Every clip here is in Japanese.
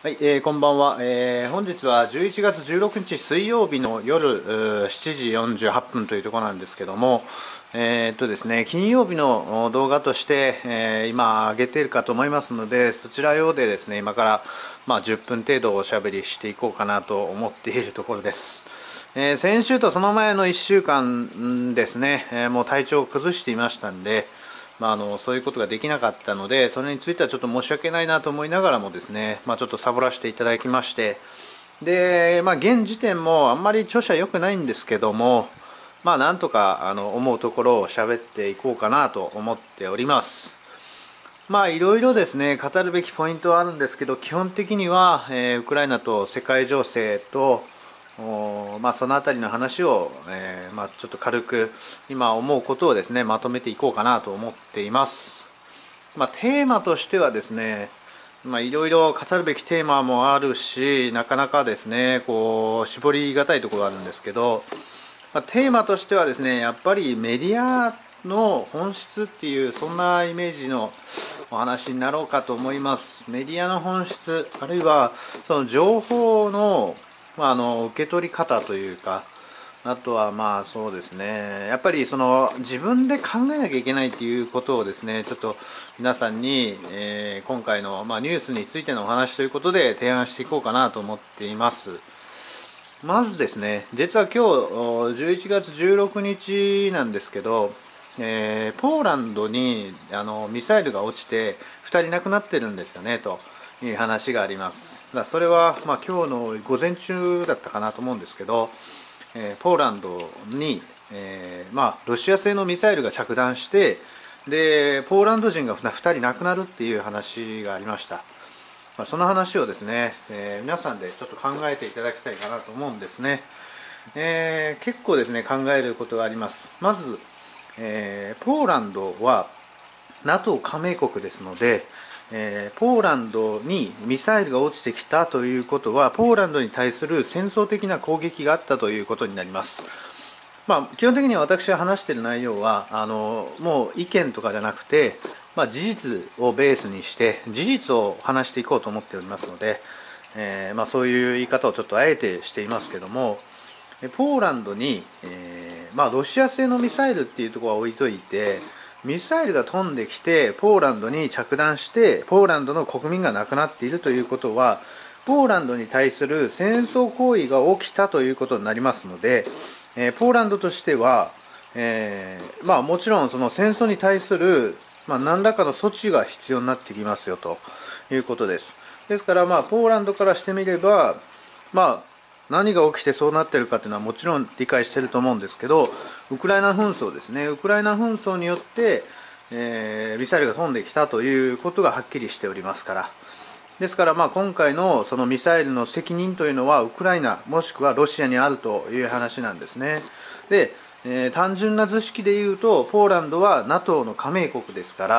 はい、こんばんは、本日は11月16日水曜日の夜7時48分というところなんですけども、ですね、金曜日の動画として、今上げているかと思いますので、そちら用でですね、今から、10分程度おしゃべりしていこうかなと思っているところです。先週とその前の1週間ですね、もう体調を崩していましたんで、そういうことができなかったので、それについてはちょっと申し訳ないなと思いながらもですね、ちょっとサボらせていただきまして、で、現時点もあんまり調子は良くないんですけども、なんとか思うところを喋っていこうかなと思っております。いろいろですね、語るべきポイントはあるんですけど、基本的には、ウクライナと世界情勢と、そのあたりの話を、ちょっと軽く今思うことをですねまとめていこうかなと思っています。テーマとしてはですね、いろいろ語るべきテーマもあるし、なかなかですね絞りがたいところがあるんですけど、テーマとしてはですね、やっぱりメディアの本質っていう、そんなイメージのお話になろうかと思います。メディアの本質、あるいはその情報の、受け取り方というか、あとはそうですね、やっぱりその自分で考えなきゃいけないっていうことをですね、ちょっと皆さんに、今回の、ニュースについてのお話ということで提案していこうかなと思っています。まずですね、実は今日11月16日なんですけど、ポーランドにミサイルが落ちて2人亡くなってるんですよねという話があります。それは、今日の午前中だったかなと思うんですけど、ポーランドに、ロシア製のミサイルが着弾して、でポーランド人が2人亡くなるっていう話がありました。その話をですね、皆さんでちょっと考えていただきたいかなと思うんですね。結構ですね考えることがあります。まず、ポーランドは NATO 加盟国ですので、ポーランドにミサイルが落ちてきたということは、ポーランドに対する戦争的な攻撃があったということになります。基本的には私が話している内容はもう意見とかじゃなくて、事実をベースにして事実を話していこうと思っておりますので、そういう言い方をちょっとあえてしていますけども、ポーランドに、ロシア製のミサイルっていうところは置いといて、ミサイルが飛んできてポーランドに着弾してポーランドの国民が亡くなっているということは、ポーランドに対する戦争行為が起きたということになりますので、ポーランドとしては、もちろんその戦争に対する、何らかの措置が必要になってきますよということです。ですから、ポーランドからしてみれば、何が起きてそうなっているかというのはもちろん理解していると思うんですけど、ウクライナ紛争ですね、ウクライナ紛争によって、ミサイルが飛んできたということがはっきりしておりますから、ですから今回のそのミサイルの責任というのはウクライナもしくはロシアにあるという話なんですね。で、単純な図式でいうとポーランドは NATO の加盟国ですから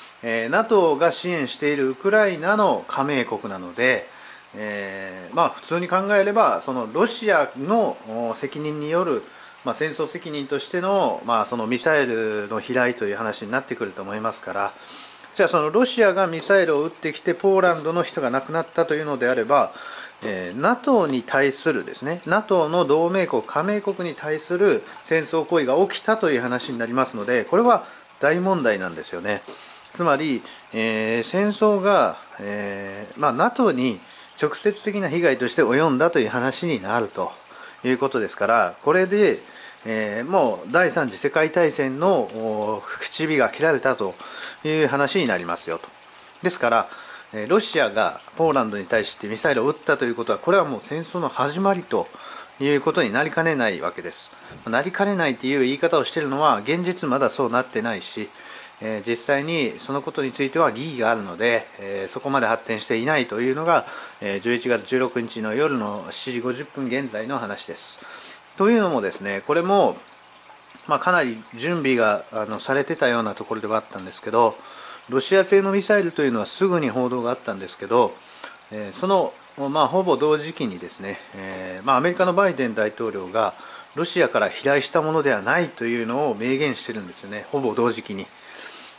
、NATO が支援しているウクライナの加盟国なので、普通に考えればそのロシアの責任による、戦争責任としての、そのミサイルの飛来という話になってくると思いますから、じゃあそのロシアがミサイルを撃ってきてポーランドの人が亡くなったというのであれば、NATO に対するですね、 NATO の同盟国加盟国に対する戦争行為が起きたという話になりますので、これは大問題なんですよね。つまり、戦争が、NATO に直接的な被害として及んだという話になるということですから、これで、もう第三次世界大戦の口火が切られたという話になりますよと。ですからロシアがポーランドに対してミサイルを撃ったということは、これはもう戦争の始まりということになりかねないわけです。なりかねないという言い方をしているのは、現実まだそうなってないし、実際にそのことについては疑義があるので、そこまで発展していないというのが11月16日の夜の7時50分現在の話です。というのもですね、これも、かなり準備がされてたようなところではあったんですけど、ロシア製のミサイルというのはすぐに報道があったんですけど、その、ほぼ同時期にですね、アメリカのバイデン大統領がロシアから飛来したものではないというのを明言してるんですよね、ほぼ同時期に。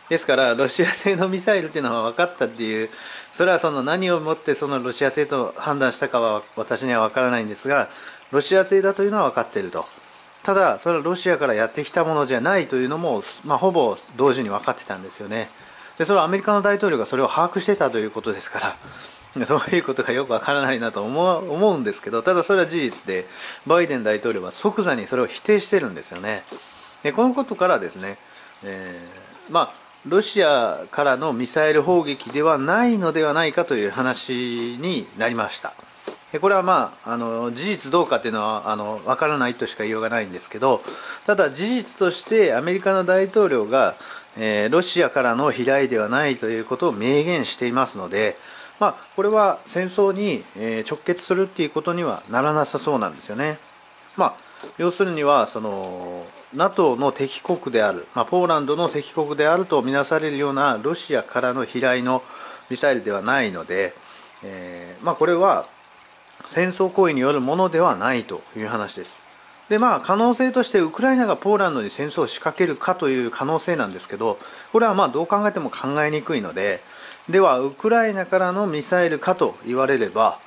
ですからロシア製のミサイルっていうのは分かったっていう、それはその何をもってそのロシア製と判断したかは私には分からないんですが、ロシア製だというのは分かっていると。ただそれはロシアからやってきたものじゃないというのも、ほぼ同時に分かってたんですよね。でそれはアメリカの大統領がそれを把握してたということですから、そういうことがよく分からないなと思うんですけど、ただそれは事実で、バイデン大統領は即座にそれを否定してるんですよね。でこのことからですね、ロシアからのミサイル砲撃ではないのではないかという話になりました。これは事実どうかというのは分からないとしか言いようがないんですけど、ただ事実としてアメリカの大統領が、ロシアからの飛来ではないということを明言していますので、これは戦争に直結するっていうことにはならなさそうなんですよね。要するにはその NATO の敵国である、ポーランドの敵国であるとみなされるようなロシアからの飛来のミサイルではないので、これは戦争行為によるものではないという話です。で可能性としてウクライナがポーランドに戦争を仕掛けるかという可能性なんですけど、これはどう考えても考えにくいので、ではウクライナからのミサイルかと言われれば、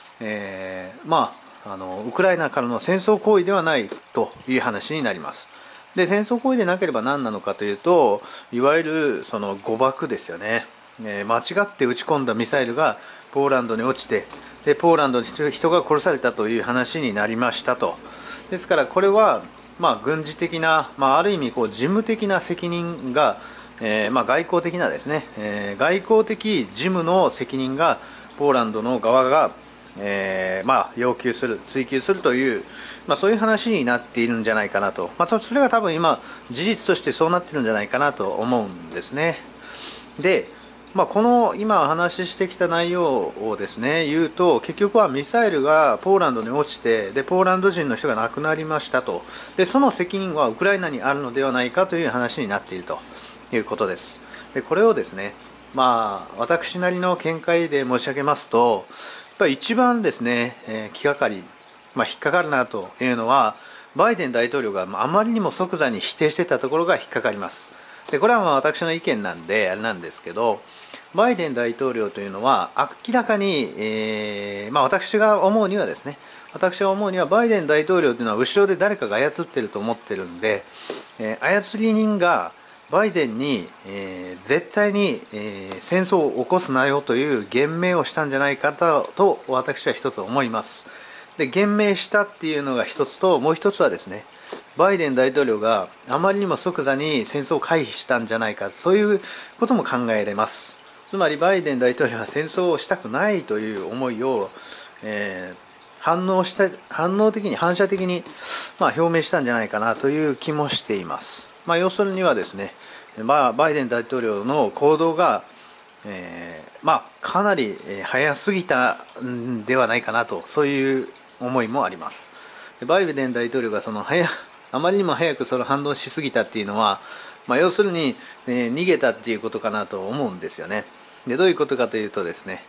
ウクライナからの戦争行為ではないという話になります。で戦争行為でなければ何なのかというと、いわゆるその誤爆ですよね。間違って撃ち込んだミサイルがポーランドに落ちて、でポーランドに人が殺されたという話になりましたと。ですからこれは軍事的な、ある意味事務的な責任が、外交的なですね、外交的事務の責任がポーランドの側が要求する、追及するという、そういう話になっているんじゃないかなと、それが多分今、事実としてそうなっているんじゃないかなと思うんですね。で、この今お話ししてきた内容をですね言うと、結局はミサイルがポーランドに落ちて、でポーランド人の人が亡くなりましたと、でその責任はウクライナにあるのではないかという話になっているということです。でこれをですね、私なりの見解で申し上げますと、やっぱり一番ですね、気がかり、引っかかるなというのは、バイデン大統領があまりにも即座に否定していたところが引っかかります。でこれは私の意見なんであれなんですけど、バイデン大統領というのは明らかに、私が思うにはですね、バイデン大統領というのは後ろで誰かが操っていると思っているんで、操り人がバイデンに、絶対に、戦争を起こすなよという言命をしたんじゃないかと私は一つ思います。で言命したっていうのが一つと、もう一つはですね、バイデン大統領があまりにも即座に戦争を回避したんじゃないか、そういうことも考えられます。つまりバイデン大統領は戦争をしたくないという思いを、反射的に、表明したんじゃないかなという気もしています。要するにはですね、バイデン大統領の行動が、かなり早すぎたんではないかなと、そういう思いもあります。バイデン大統領があまりにも早くその反応しすぎたっていうのは、要するに、逃げたっていうことかなと思うんですよね。でどういうことかというとですね、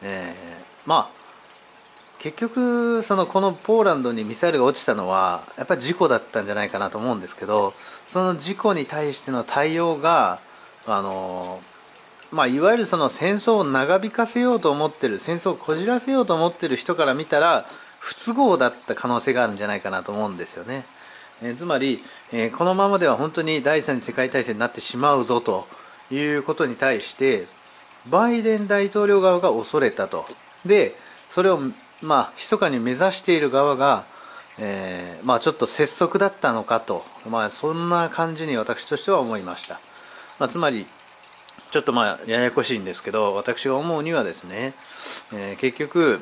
結局このポーランドにミサイルが落ちたのはやっぱり事故だったんじゃないかなと思うんですけど、その事故に対しての対応がいわゆるその戦争を長引かせようと思っている、戦争をこじらせようと思っている人から見たら不都合だった可能性があるんじゃないかなと思うんですよね。つまり、このままでは本当に第三次世界大戦になってしまうぞということに対してバイデン大統領側が恐れたと。でそれを密かに目指している側が、ちょっと拙速だったのかと、そんな感じに私としては思いました。つまりちょっとややこしいんですけど、私が思うにはですね、結局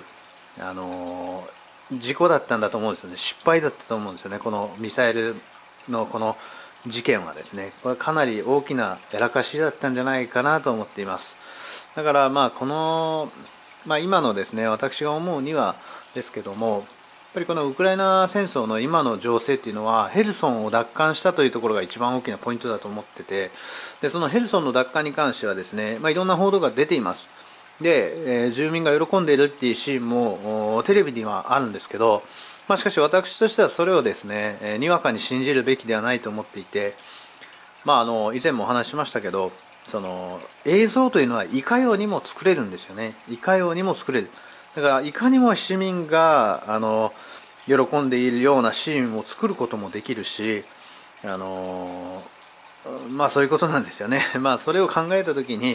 事故だったんだと思うんですよね。失敗だったと思うんですよね。このミサイルのこの事件はですね、これかなり大きなやらかしだったんじゃないかなと思っています。だからこの今のですね、私が思うにはですけども、やっぱりこのウクライナ戦争の今の情勢っていうのはヘルソンを奪還したというところが一番大きなポイントだと思ってて、でそのヘルソンの奪還に関してはですね、いろんな報道が出ています。で、住民が喜んでいるっていうシーンもテレビにはあるんですけど、しかし私としてはそれをですね、にわかに信じるべきではないと思っていて、以前もお話ししましたけど、 その映像というのはいかようにも作れるんですよね。いかようにも作れる。だからいかにも市民が喜んでいるようなシーンを作ることもできるし、そういうことなんですよね。それを考えた時に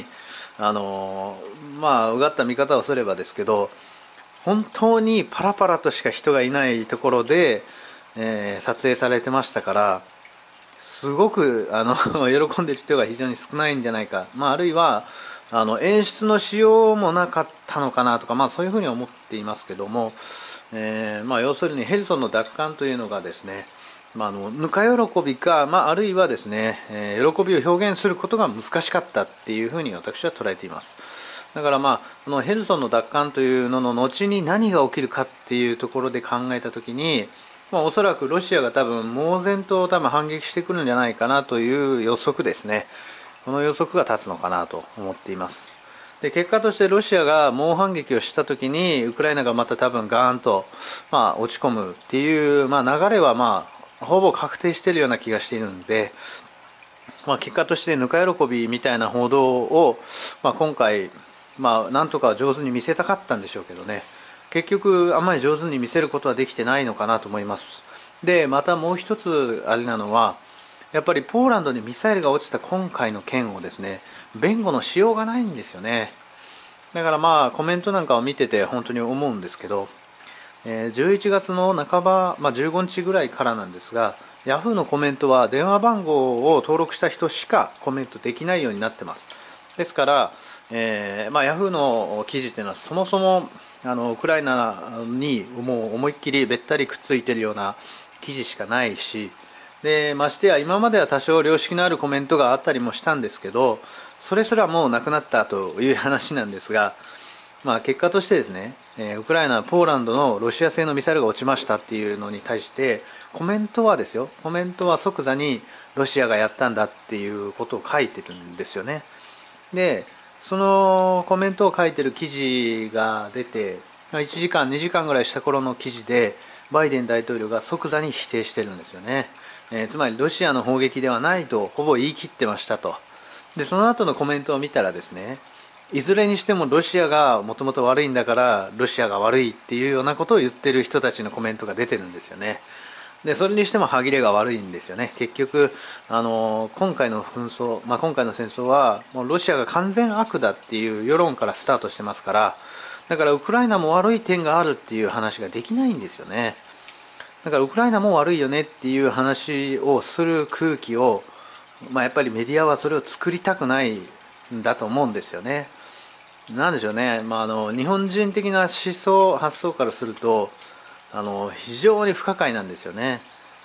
うがった見方をすればですけど、本当にパラパラとしか人がいないところで、撮影されてましたから、すごく喜んでいる人が非常に少ないんじゃないか、あるいは演出のしようもなかったのかなとか、そういうふうに思っていますけども、要するにヘルソンの奪還というのがですね、ぬか喜びか、あるいはですね、喜びを表現することが難しかったっていうふうに私は捉えています。だからこのヘルソンの奪還というのの後に何が起きるかっていうところで考えたときに、おそらくロシアが多分猛然と反撃してくるんじゃないかなという予測ですね。この予測が立つのかなと思っています。で、結果としてロシアが猛反撃をしたときにウクライナがまた多分ガーンと、落ち込むっていう、流れはほぼ確定しているような気がしているので、結果としてぬか喜びみたいな報道を、今回、なんとか上手に見せたかったんでしょうけどね、結局あんまり上手に見せることはできてないのかなと思います。で、またもう一つあれなのは、やっぱりポーランドにミサイルが落ちた今回の件をですね、弁護のしようがないんですよね。だからコメントなんかを見てて本当に思うんですけど、11月の半ば、15日ぐらいからなんですが、ヤフーのコメントは電話番号を登録した人しかコメントできないようになってます。ですから、ヤフーの記事というのはそもそもウクライナにもう思いっきりべったりくっついているような記事しかないし、でましてや今までは多少良識のあるコメントがあったりもしたんですけど、それすらもうなくなったという話なんですが、結果としてですね、ウクライナはポーランドのロシア製のミサイルが落ちましたっていうのに対してコメントはですよ、コメントは即座にロシアがやったんだっていうことを書いてるんですよね。でそのコメントを書いてる記事が出て1時間2時間ぐらいした頃の記事でバイデン大統領が即座に否定してるんですよね。つまりロシアの砲撃ではないとほぼ言い切ってましたと。でその後のコメントを見たらですね、いずれにしてもロシアがもともと悪いんだからロシアが悪いっていうようなことを言ってる人たちのコメントが出てるんですよね。でそれにしても歯切れが悪いんですよね。結局今回の紛争、今回の戦争はもうロシアが完全悪だっていう世論からスタートしてますから、だからウクライナも悪い点があるっていう話ができないんですよね。だからウクライナも悪いよねっていう話をする空気を、やっぱりメディアはそれを作りたくないんだと思うんですよね。なんでしょうね、日本人的な思想発想からすると非常に不可解なんですよね。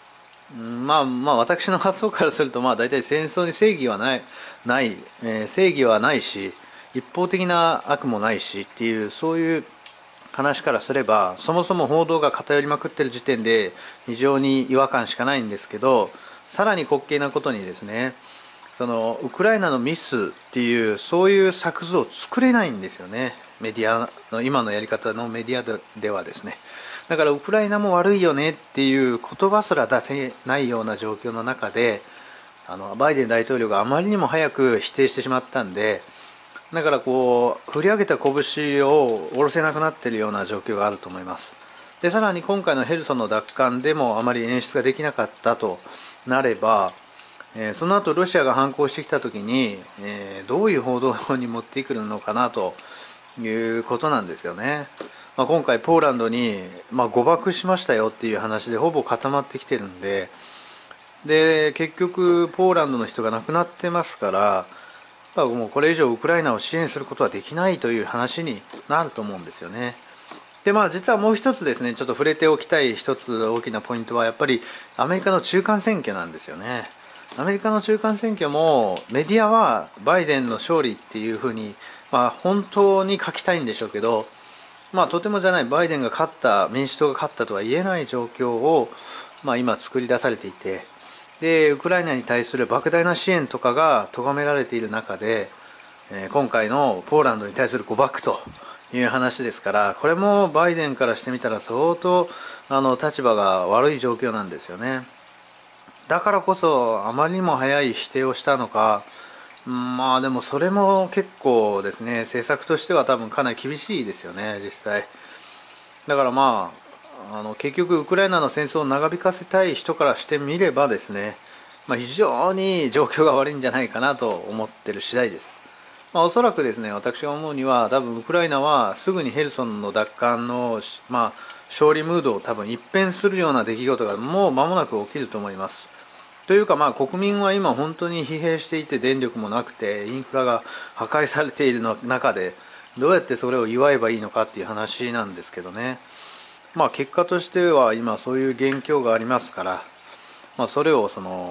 私の発想からすると大体戦争に正義は正義はないし一方的な悪もないしっていう、そういう話からすればそもそも報道が偏りまくってる時点で非常に違和感しかないんですけど、さらに滑稽なことにですね、そのウクライナのミスっていうそういう作図を作れないんですよね、メディアの今のやり方のメディアではですね。だからウクライナも悪いよねっていう言葉すら出せないような状況の中でバイデン大統領があまりにも早く否定してしまったんで、だから振り上げた拳を下ろせなくなっているような状況があると思います。でさらに今回のヘルソンの奪還でもあまり演出ができなかったとなれば、その後ロシアが反攻してきた時に、どういう報道に持ってくるのかなということなんですよね。今回ポーランドに、誤爆しましたよっていう話でほぼ固まってきてるんで、結局ポーランドの人が亡くなってますから、もうこれ以上ウクライナを支援することはできないという話になると思うんですよね。で実はもう一つですね、ちょっと触れておきたい一つ大きなポイントはやっぱりアメリカの中間選挙なんですよね。アメリカの中間選挙もメディアはバイデンの勝利っていうふうに、本当に書きたいんでしょうけど、とてもじゃない、バイデンが勝った、民主党が勝ったとは言えない状況を、今作り出されていて、でウクライナに対する莫大な支援とかが咎められている中で、今回のポーランドに対する誤爆という話ですから、これもバイデンからしてみたら相当立場が悪い状況なんですよね。だからこそあまりにも早い否定をしたのか、 まあでもそれも結構ですね、政策としては多分かなり厳しいですよね、実際。だから結局ウクライナの戦争を長引かせたい人からしてみればですね、非常に状況が悪いんじゃないかなと思ってる次第です。おそらくですね、私が思うには多分ウクライナはすぐにヘルソンの奪還の、勝利ムードを多分一変するような出来事がもう間もなく起きると思います。というか国民は今本当に疲弊していて電力もなくてインフラが破壊されているの中でどうやってそれを祝えばいいのかっていう話なんですけどね。結果としては今そういう現況がありますから、それを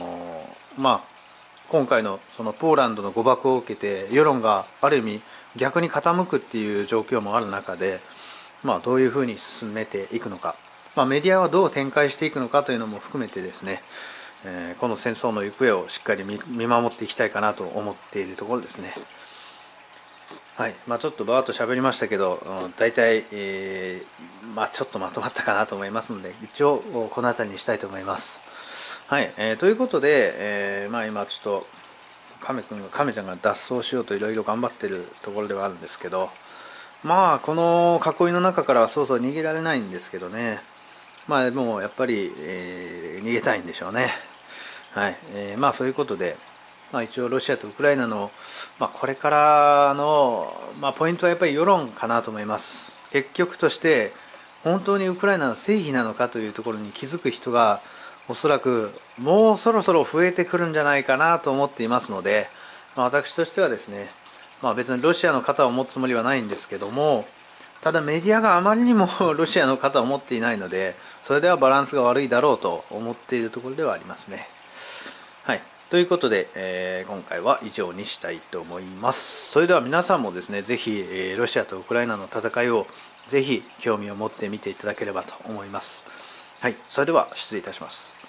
今回のそのポーランドの誤爆を受けて世論がある意味逆に傾くっていう状況もある中で、どういうふうに進めていくのか、メディアはどう展開していくのかというのも含めてですね、この戦争の行方をしっかり見守っていきたいかなと思っているところですね。はい、ちょっとバーッと喋りましたけど、大体、ちょっとまとまったかなと思いますので、一応この辺りにしたいと思います。はい、ということで、今ちょっと亀ちゃんが脱走しようといろいろ頑張ってるところではあるんですけど、この囲いの中からはそうそう逃げられないんですけどね。でもやっぱり、逃げたいんでしょうね。はい、そういうことで、一応ロシアとウクライナの、これからの、ポイントはやっぱり世論かなと思います。結局として本当にウクライナの正義なのかというところに気づく人がおそらくもうそろそろ増えてくるんじゃないかなと思っていますので、私としてはですね、別にロシアの肩を持つつもりはないんですけども、ただメディアがあまりにもロシアの肩を持っていないので、それではバランスが悪いだろうと思っているところではありますね。はい、ということで、今回は以上にしたいと思います。それでは皆さんもですね、ぜひ、ロシアとウクライナの戦いをぜひ興味を持って見ていただければと思います。はい、それでは失礼いたします。